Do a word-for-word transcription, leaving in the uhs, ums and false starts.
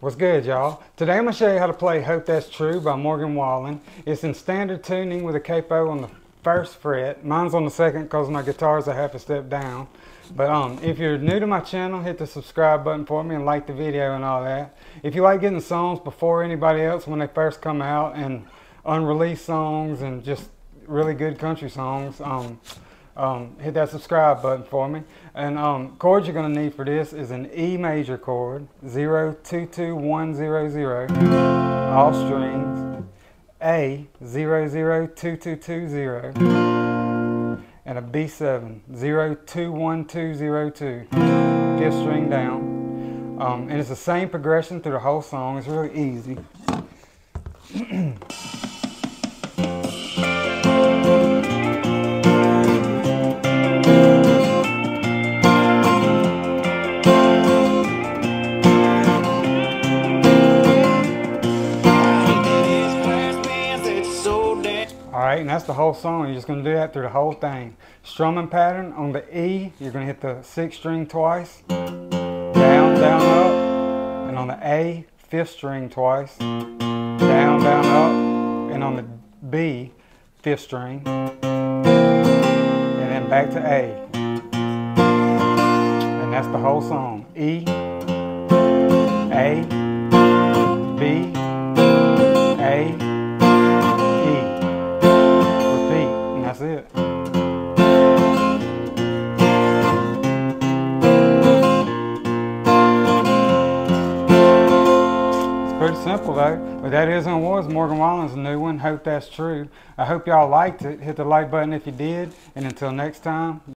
What's good, y'all? Today I'm going to show you how to play Hope That's True by Morgan Wallen. It's in standard tuning with a capo on the first fret. Mine's on the second because my guitar's a half a step down. But um, if you're new to my channel, hit the subscribe button for me and like the video and all that. If you like getting songs before anybody else when they first come out, and unreleased songs and just really good country songs, um, um, hit that subscribe button for me. And um, chords you're going to need for this is an E major chord, zero two two one zero zero, all strings, A, zero zero two two two zero, and a B seven, zero two one two zero two, fifth string down. Um, and it's the same progression through the whole song. It's really easy. Alright, and that's the whole song. You're just going to do that through the whole thing. Strumming pattern on the E, you're going to hit the sixth string twice, down, down, up, and on the A, fifth string twice, down, down, up, and on the B, fifth string, and then back to A. And that's the whole song. E, A, B, A, that's it. It's pretty simple though, but that is and was Morgan Wallen's new one, Hope That's True. I hope y'all liked it. Hit the like button if you did, and until next time.